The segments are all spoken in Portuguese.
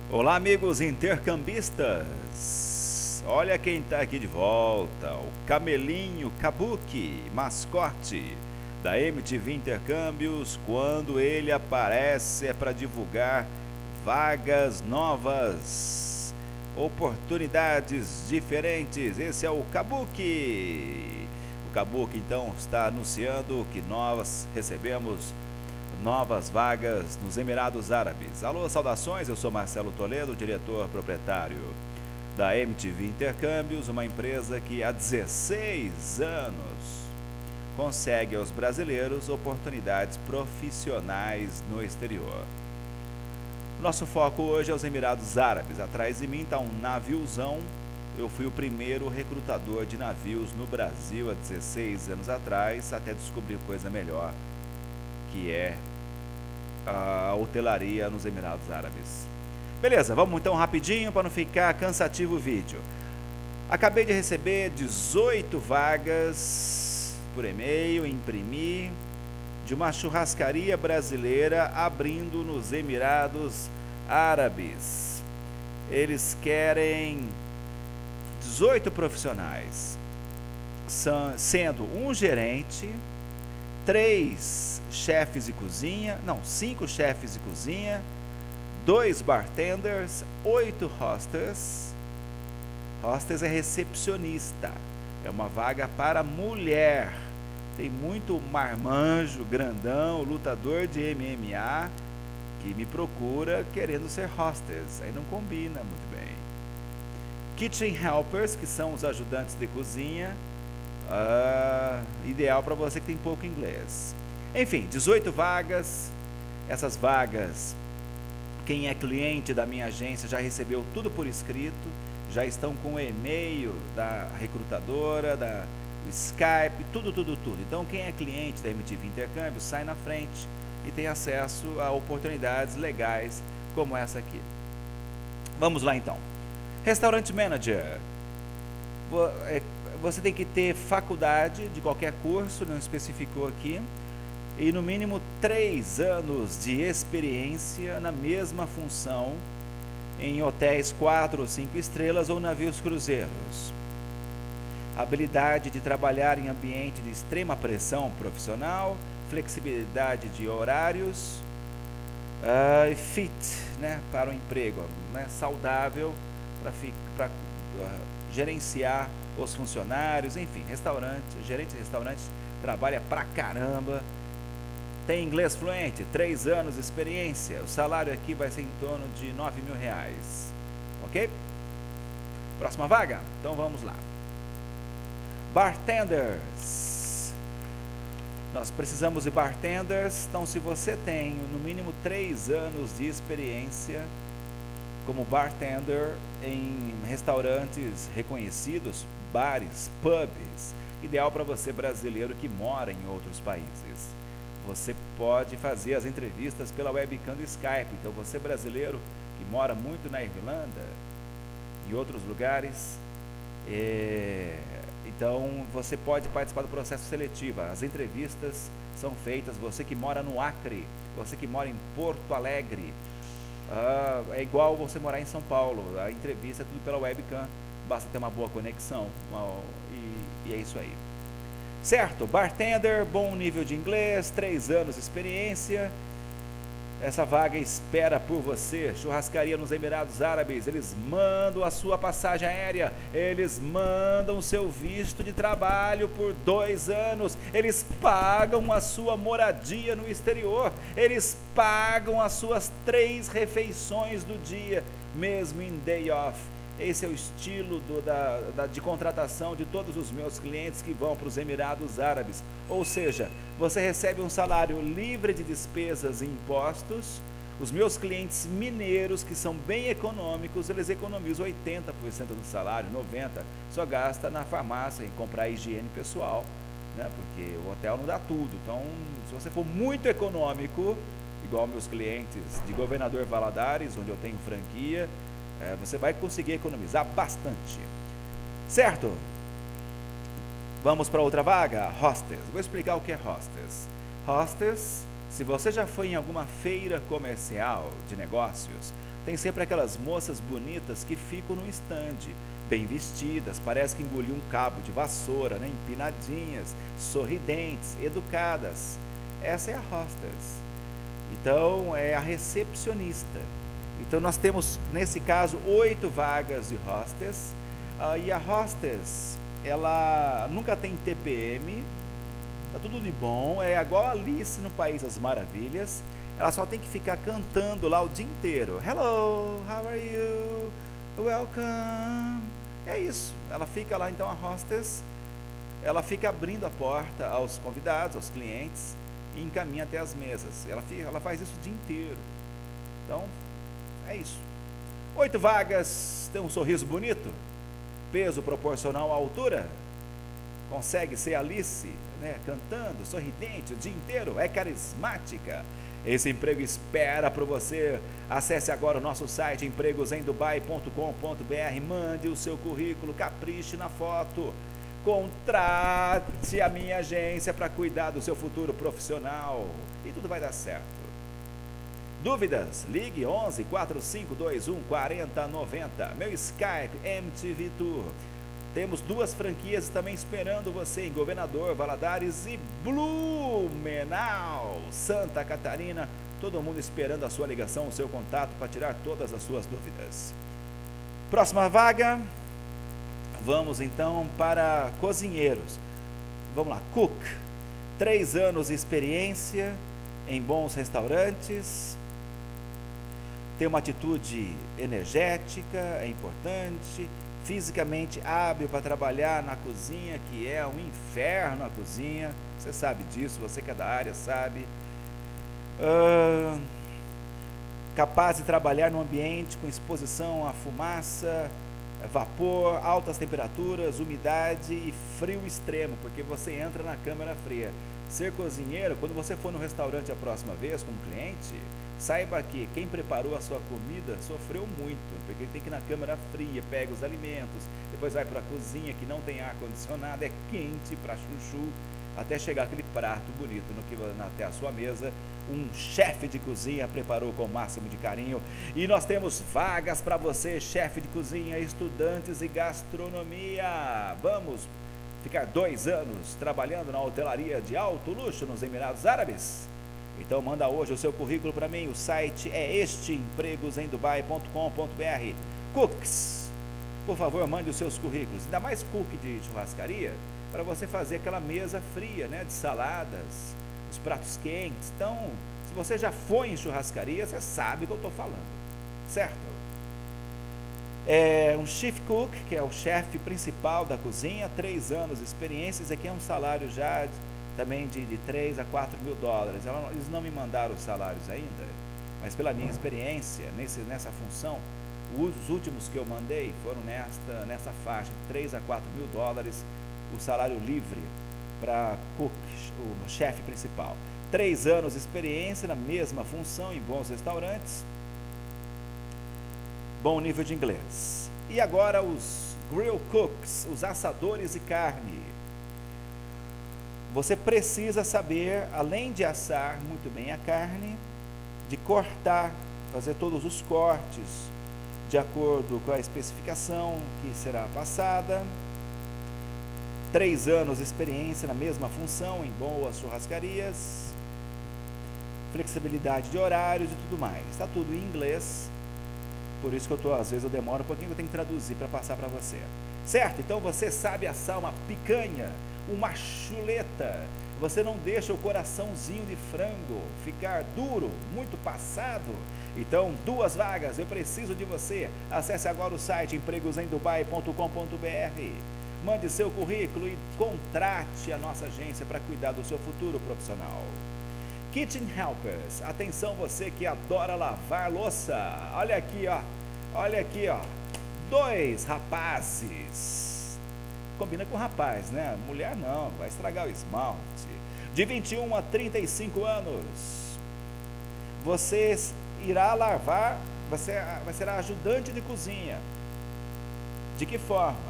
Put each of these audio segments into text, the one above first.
Olá, amigos intercambistas! Olha quem está aqui de volta, o Camelinho Kabuki, mascote da MTV Intercâmbios. Quando ele aparece é para divulgar vagas novas, oportunidades diferentes. Esse é o Kabuki. O Kabuki então está anunciando que nós recebemos novas vagas nos Emirados Árabes. Alô, saudações, eu sou Marcelo Toledo, diretor proprietário da MTV Intercâmbios, uma empresa que há 16 anos consegue aos brasileiros oportunidades profissionais no exterior. Nosso foco hoje é os Emirados Árabes. Atrás de mim está um naviozão. Eu fui o primeiro recrutador de navios no Brasil há 16 anos atrás, até descobrir coisa melhor, que é a hotelaria nos Emirados Árabes. Beleza, vamos então rapidinho para não ficar cansativo o vídeo. Acabei de receber 18 vagas por e-mail, imprimi, de uma churrascaria brasileira abrindo nos Emirados Árabes. Eles querem 18 profissionais, sendo um gerente, 5 chefes de cozinha, 2 bartenders, 8 hostess. Hostess é recepcionista, é uma vaga para mulher. Tem muito marmanjo, grandão, lutador de MMA que me procura querendo ser hostess, aí não combina muito bem. Kitchen helpers, que são os ajudantes de cozinha, ideal para você que tem pouco inglês. Enfim, 18 vagas. Essas vagas, quem é cliente da minha agência já recebeu tudo por escrito, já estão com o e-mail da recrutadora, do Skype, tudo. Então quem é cliente da MTV Intercâmbio sai na frente e tem acesso a oportunidades legais como essa aqui. Vamos lá então. Restaurant Manager. Você tem que ter faculdade de qualquer curso, não especificou aqui, e no mínimo 3 anos de experiência na mesma função em hotéis 4 ou 5 estrelas ou navios cruzeiros. Habilidade de trabalhar em ambiente de extrema pressão profissional, flexibilidade de horários, fit, né, para o emprego, né, saudável para gerenciar os funcionários, enfim, gerente de restaurante, trabalha pra caramba, tem inglês fluente, 3 anos de experiência, o salário aqui vai ser em torno de R$9.000, ok? Próxima vaga? Então vamos lá. Bartenders. Nós precisamos de bartenders, então se você tem no mínimo 3 anos de experiência como bartender em restaurantes reconhecidos, bares, pubs, ideal para você brasileiro que mora em outros países. Você pode fazer as entrevistas pela webcam do Skype. Então você brasileiro que mora muito na Irlanda, em outros lugares, então você pode participar do processo seletivo. As entrevistas são feitas, você que mora no Acre, você que mora em Porto Alegre, é igual você morar em São Paulo, a entrevista é tudo pela webcam, basta ter uma boa conexão, e é isso aí. Certo, bartender, bom nível de inglês, 3 anos de experiência, essa vaga espera por você. Churrascaria nos Emirados Árabes, eles mandam a sua passagem aérea, eles mandam o seu visto de trabalho por 2 anos, eles pagam a sua moradia no exterior, eles pagam as suas 3 refeições do dia, mesmo em day off. Esse é o estilo de contratação de todos os meus clientes que vão para os Emirados Árabes. Ou seja, você recebe um salário livre de despesas e impostos. Os meus clientes mineiros, que são bem econômicos, eles economizam 80% do salário, 90%. Só gasta na farmácia em comprar higiene pessoal, né? Porque o hotel não dá tudo. Então, se você for muito econômico, igual meus clientes de Governador Valadares, onde eu tenho franquia, você vai conseguir economizar bastante. Certo? Vamos para outra vaga? Hostess. Vou explicar o que é hostess. Hostess Se você já foi em alguma feira comercial de negócios, tem sempre aquelas moças bonitas que ficam no estande, bem vestidas, parece que engoliu um cabo de vassoura, né? Empinadinhas, sorridentes, educadas. Essa é a hostess. Então, é a recepcionista. Então, nós temos, nesse caso, 8 vagas de hostess. E a hostess, ela nunca tem TPM, tá tudo de bom, é igual a Alice no País das Maravilhas. Ela só tem que ficar cantando lá o dia inteiro. Hello, how are you? Welcome. É isso. Ela fica lá, então, a hostess, ela fica abrindo a porta aos convidados, aos clientes, e encaminha até as mesas. Ela faz isso o dia inteiro. Então, é isso. 8 vagas, tem um sorriso bonito, peso proporcional à altura, consegue ser Alice, né, cantando, sorridente o dia inteiro, é carismática. Esse emprego espera por você. Acesse agora o nosso site empregosemdubai.com.br, mande o seu currículo, capriche na foto, contrate a minha agência para cuidar do seu futuro profissional e tudo vai dar certo. Dúvidas? Ligue 11 4521 4090. Meu Skype MTV Tour. Temos 2 franquias também esperando você em Governador Valadares e Blumenau, Santa Catarina. Todo mundo esperando a sua ligação, o seu contato para tirar todas as suas dúvidas. Próxima vaga. Vamos então para cozinheiros. Vamos lá, cook. 3 anos de experiência em bons restaurantes. Ter uma atitude energética, é importante. Fisicamente hábil para trabalhar na cozinha, que é um inferno a cozinha. Você sabe disso, você que é da área sabe. Capaz de trabalhar num ambiente com exposição à fumaça, vapor, altas temperaturas, umidade e frio extremo, porque você entra na câmara fria. Ser cozinheiro, quando você for no restaurante a próxima vez como cliente, saiba que quem preparou a sua comida sofreu muito, porque tem que ir na câmara fria, pega os alimentos, depois vai para a cozinha que não tem ar-condicionado, é quente para chuchu, até chegar aquele prato bonito até a sua mesa. Um chefe de cozinha preparou com o máximo de carinho. E nós temos vagas para você, chefe de cozinha, estudantes e gastronomia. Vamos ficar 2 anos trabalhando na hotelaria de alto luxo nos Emirados Árabes? Então manda hoje o seu currículo para mim. O site é este, empregosemdubai.com.br. Cooks, por favor, mande os seus currículos. Ainda mais cook de churrascaria, para você fazer aquela mesa fria, né, de saladas, os pratos quentes. Então, se você já foi em churrascaria, você sabe o que eu estou falando, certo? É um chief cook, que é o chefe principal da cozinha, 3 anos de experiência. Esse aqui é um salário já também de 3 a 4 mil dólares. Eles não me mandaram os salários ainda, mas pela minha experiência nessa função, os últimos que eu mandei foram nessa faixa, 3 a 4 mil dólares, o salário livre para cook, o chefe principal. 3 anos de experiência na mesma função em bons restaurantes, bom nível de inglês. E agora os grill cooks, os assadores de carne. Você precisa saber, além de assar muito bem a carne, de cortar, fazer todos os cortes de acordo com a especificação que será passada. 3 anos de experiência na mesma função em boas churrascarias, flexibilidade de horários e tudo mais. Está tudo em inglês, por isso que às vezes eu demoro um pouquinho, eu tenho que traduzir para passar para você. Certo? Então você sabe assar uma picanha, uma chuleta, você não deixa o coraçãozinho de frango ficar duro, muito passado. Então, 2 vagas, eu preciso de você. Acesse agora o site empregosemdubai.com.br. Mande seu currículo e contrate a nossa agência para cuidar do seu futuro profissional. Kitchen Helpers, atenção você que adora lavar louça. Olha aqui, ó. Olha aqui, ó. 2 rapazes. Combina com rapaz, né? Mulher não, vai estragar o esmalte. De 21 a 35 anos. Você irá lavar, você será ajudante de cozinha. De que forma?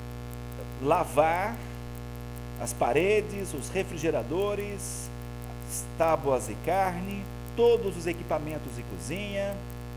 Lavar as paredes, os refrigeradores, tábuas e carne, todos os equipamentos de cozinha,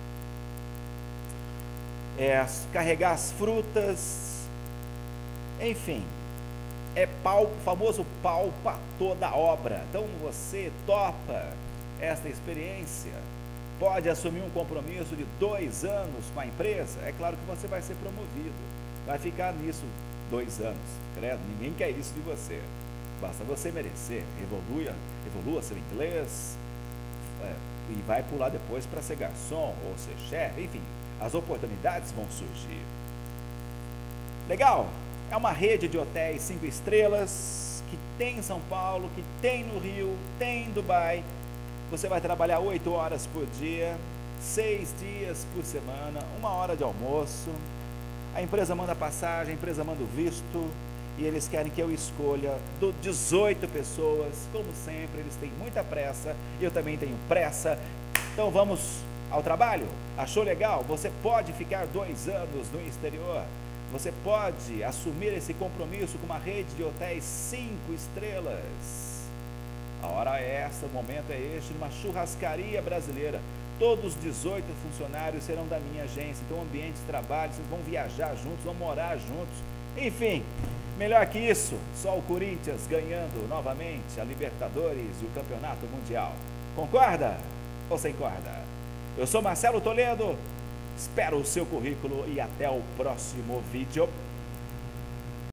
carregar as frutas, enfim, o famoso pau para toda a obra. Então você topa esta experiência, pode assumir um compromisso de 2 anos com a empresa, é claro que você vai ser promovido, vai ficar nisso 2 anos, credo, ninguém quer isso de você, basta você merecer, evolua seu inglês, e vai pular depois para ser garçom ou ser chefe, enfim, as oportunidades vão surgir. Legal, é uma rede de hotéis 5 estrelas, que tem em São Paulo, que tem no Rio, tem em Dubai. Você vai trabalhar 8 horas por dia, 6 dias por semana, 1 hora de almoço. A empresa manda passagem, a empresa manda o visto, e eles querem que eu escolha 18 pessoas. Como sempre, eles têm muita pressa, eu também tenho pressa. Então vamos ao trabalho? Achou legal? Você pode ficar 2 anos no exterior, você pode assumir esse compromisso com uma rede de hotéis 5 estrelas. A hora é essa, o momento é este, numa churrascaria brasileira. Todos os 18 funcionários serão da minha agência, então ambiente de trabalho, vocês vão viajar juntos, vão morar juntos, enfim, melhor que isso, só o Corinthians ganhando novamente a Libertadores e o Campeonato Mundial. Concorda ou sem corda? Eu sou Marcelo Toledo, espero o seu currículo e até o próximo vídeo.